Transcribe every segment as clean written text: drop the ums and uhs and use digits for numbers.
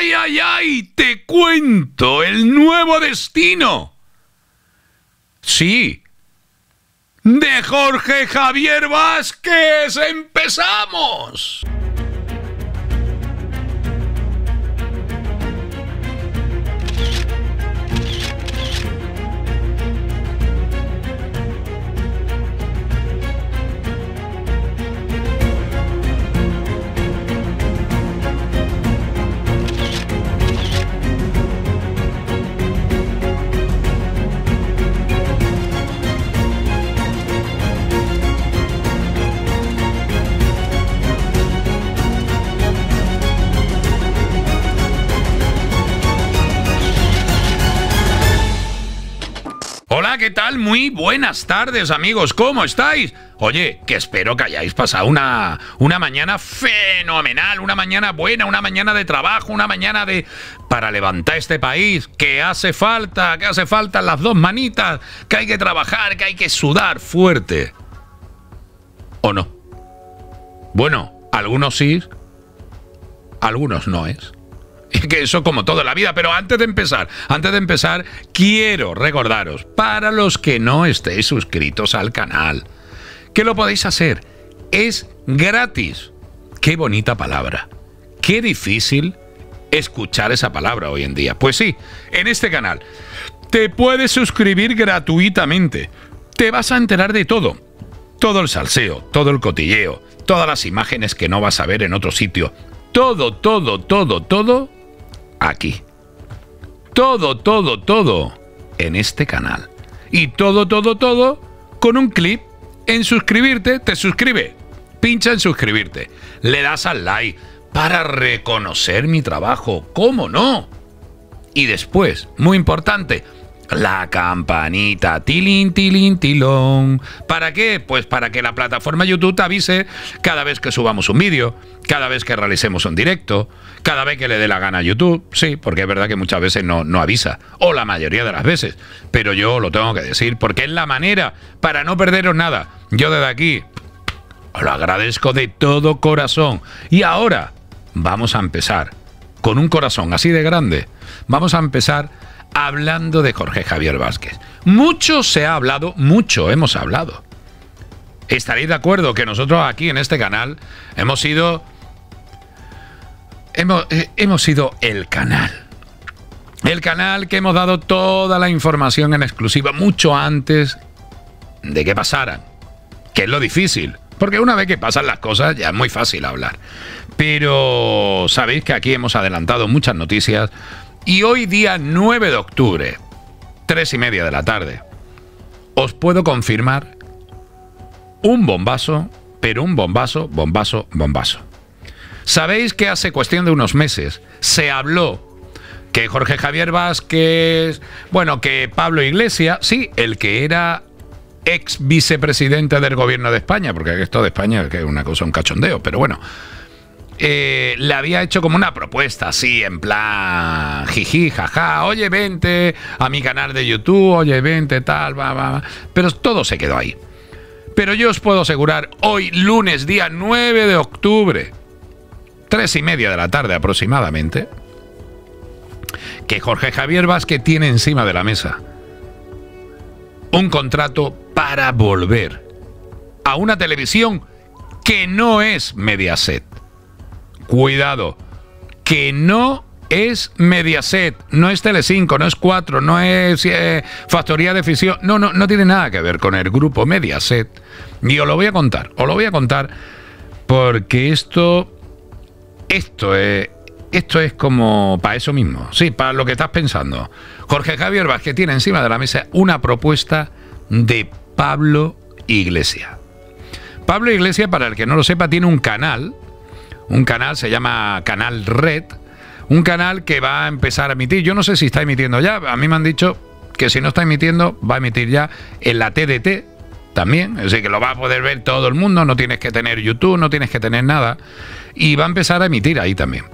¡Ay, ay, ay! ¡Te cuento el nuevo destino! Sí, de Jorge Javier Vázquez. ¡Empezamos! Hola, ¿qué tal? Muy buenas tardes, amigos. ¿Cómo estáis? Oye, que espero que hayáis pasado una mañana fenomenal, una mañana buena, una mañana de trabajo, una mañana para levantar este país, que hace falta las dos manitas, que hay que trabajar, que hay que sudar fuerte. ¿O no? Bueno, algunos sí, algunos no es. Es que eso como todo en la vida, pero antes de empezar, quiero recordaros, para los que no estéis suscritos al canal, que lo podéis hacer. Es gratis. Qué bonita palabra. Qué difícil escuchar esa palabra hoy en día. Pues sí, en este canal te puedes suscribir gratuitamente. Te vas a enterar de todo. Todo el salseo, todo el cotilleo, todas las imágenes que no vas a ver en otro sitio. Todo aquí. Todo en este canal. Y todo con un clic en suscribirte. Te suscribe. Pincha en suscribirte. Le das al like para reconocer mi trabajo. ¿Cómo no? Y después, muy importante, la campanita, tilín, tilín, tilón. ¿Para qué? Pues para que la plataforma YouTube te avise cada vez que subamos un vídeo, cada vez que realicemos un directo, cada vez que le dé la gana a YouTube. Sí, porque es verdad que muchas veces no avisa, o la mayoría de las veces, pero yo lo tengo que decir porque es la manera para no perderos nada. Yo desde aquí os lo agradezco de todo corazón. Y ahora vamos a empezar con un corazón así de grande. Vamos a empezar hablando de Jorge Javier Vázquez. Mucho se ha hablado, mucho hemos hablado. Estaréis de acuerdo que nosotros aquí en este canal hemos sido el canal. El canal que hemos dado toda la información en exclusiva mucho antes de que pasaran. Que es lo difícil. Porque una vez que pasan las cosas ya es muy fácil hablar. Pero sabéis que aquí hemos adelantado muchas noticias. Y hoy día 9 de octubre, 3:30 de la tarde, os puedo confirmar un bombazo, pero un bombazo. Sabéis que hace cuestión de unos meses se habló que Jorge Javier Vázquez, bueno, que Pablo Iglesias, sí, el que era ex vicepresidente del gobierno de España, porque esto de España que es una cosa, un cachondeo, pero bueno, le había hecho como una propuesta así, en plan jiji, jaja, oye, vente a mi canal de YouTube, oye, vente, tal, va. Pero todo se quedó ahí. Pero yo os puedo asegurar, hoy, lunes, día 9 de octubre, 3:30 de la tarde aproximadamente, que Jorge Javier Vázquez tiene encima de la mesa un contrato para volver a una televisión que no es Mediaset. Cuidado, que no es Mediaset, no es Telecinco, no es 4, no es Factoría de Ficción, no tiene nada que ver con el grupo Mediaset. Y os lo voy a contar porque esto es como para eso mismo, sí, para lo que estás pensando. Jorge Javier Vázquez tiene encima de la mesa una propuesta de Pablo Iglesias. Pablo Iglesias, para el que no lo sepa, tiene un canal se llama Canal Red, un canal que va a empezar a emitir, yo no sé si está emitiendo ya, a mí me han dicho que si no está emitiendo, va a emitir ya en la TDT también, es decir, que lo va a poder ver todo el mundo, no tienes que tener YouTube, no tienes que tener nada, y va a empezar a emitir ahí también.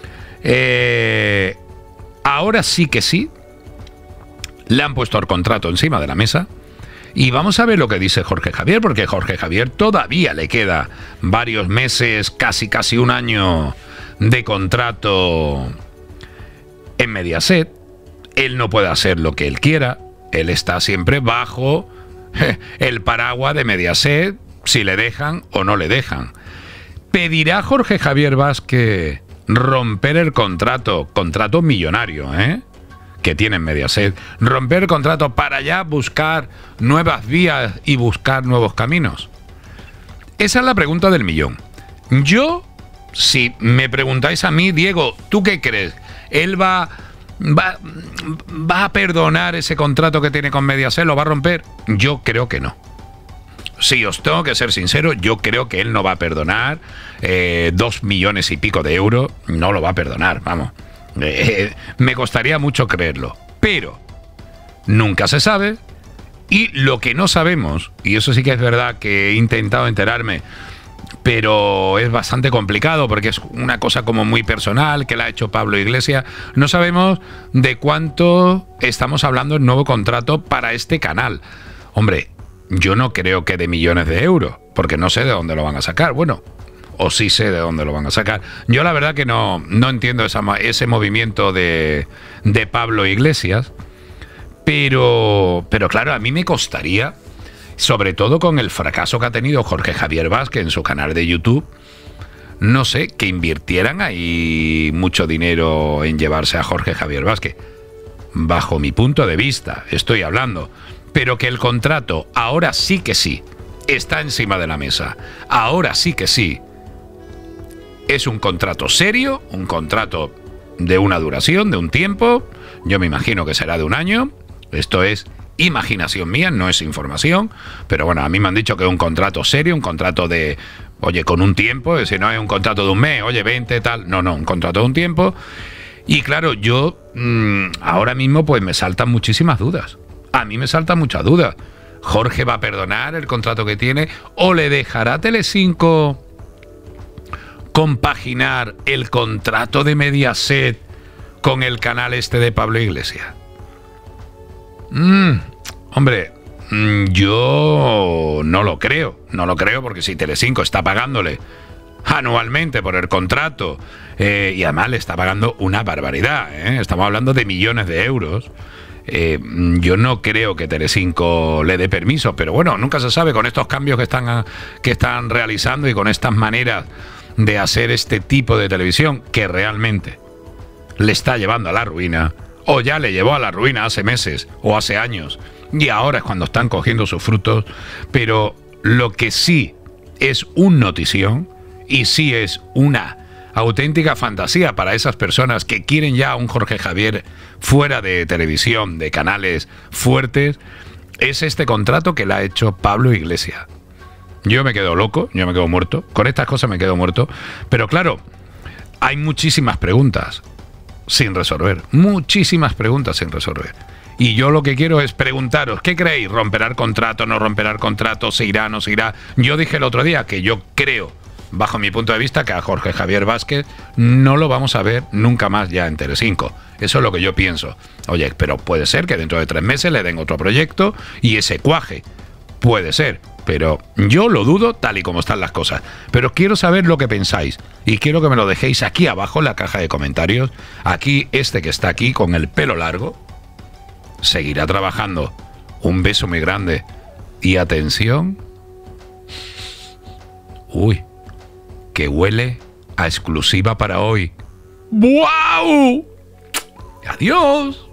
Ahora sí que sí, le han puesto el contrato encima de la mesa. Y vamos a ver lo que dice Jorge Javier, porque Jorge Javier todavía le queda varios meses, casi un año de contrato Mediaset. Él no puede hacer lo que él quiera. Él está siempre bajo el paraguas de Mediaset, si le dejan o no le dejan. ¿Pedirá Jorge Javier Vázquez romper el contrato millonario, que tiene en Mediaset, romper el contrato para ya buscar nuevas vías y buscar nuevos caminos? Esa es la pregunta del millón. Yo, si me preguntáis a mí, Diego, ¿tú qué crees? ¿Él va a perdonar ese contrato que tiene con Mediaset? ¿Lo va a romper? Yo creo que no. Sí, os tengo que ser sincero, yo creo que él no va a perdonar 2 millones y pico de euros, no lo va a perdonar, vamos. Me costaría mucho creerlo, pero nunca se sabe. Y lo que no sabemos, y eso sí que es verdad que he intentado enterarme, pero es bastante complicado porque es una cosa como muy personal que la ha hecho Pablo Iglesias, no sabemos de cuánto estamos hablando en nuevo contrato para este canal. Hombre, yo no creo que de millones de euros, porque no sé de dónde lo van a sacar. Bueno, o sí sé de dónde lo van a sacar. Yo la verdad que no entiendo ese movimiento de Pablo Iglesias, pero claro, a mí me costaría, sobre todo con el fracaso que ha tenido Jorge Javier Vázquez en su canal de YouTube, no sé, que invirtieran ahí mucho dinero en llevarse a Jorge Javier Vázquez. Bajo mi punto de vista, estoy hablando. Pero que el contrato, ahora sí que sí, está encima de la mesa. Ahora sí que sí. Es un contrato serio, un contrato de una duración, de un tiempo. Yo me imagino que será de 1 año. Esto es imaginación mía, no es información. Pero bueno, a mí me han dicho que es un contrato serio, un contrato de, oye, con un tiempo. Es decir, no es un contrato de 1 mes, oye, 20, tal. No, un contrato de un tiempo. Y claro, yo ahora mismo pues me saltan muchísimas dudas. A mí me saltan muchas dudas. ¿Jorge va a perdonar el contrato que tiene? ¿O le dejará a Telecinco compaginar el contrato de Mediaset con el canal este de Pablo Iglesias? Hombre, yo no lo creo. No lo creo porque si Telecinco está pagándole anualmente por el contrato y además le está pagando una barbaridad, estamos hablando de millones de euros. Yo no creo que Telecinco le dé permiso, pero bueno, nunca se sabe con estos cambios que están realizando y con estas maneras de hacer este tipo de televisión que realmente le está llevando a la ruina, o ya le llevó a la ruina hace meses o hace años, y ahora es cuando están cogiendo sus frutos. Pero lo que sí es un notición y sí es una auténtica fantasía para esas personas que quieren ya a un Jorge Javier fuera de televisión, de canales fuertes, es este contrato que le ha hecho Pablo Iglesias. Yo me quedo loco, yo me quedo muerto, con estas cosas me quedo muerto, pero claro, hay muchísimas preguntas sin resolver, muchísimas preguntas sin resolver. Y yo lo que quiero es preguntaros, ¿qué creéis? ¿Romperá el contrato, no romperá el contrato? ¿Se irá, no se irá? Yo dije el otro día que yo creo, bajo mi punto de vista, que a Jorge Javier Vázquez no lo vamos a ver nunca más ya en Telecinco. Eso es lo que yo pienso. Oye, pero puede ser que dentro de 3 meses le den otro proyecto y ese cuaje. Puede ser, pero yo lo dudo tal y como están las cosas. Pero quiero saber lo que pensáis y quiero que me lo dejéis aquí abajo en la caja de comentarios. Aquí, este que está aquí con el pelo largo seguirá trabajando. Un beso muy grande y atención. Uy, que huele a exclusiva para hoy. ¡Wow! Adiós.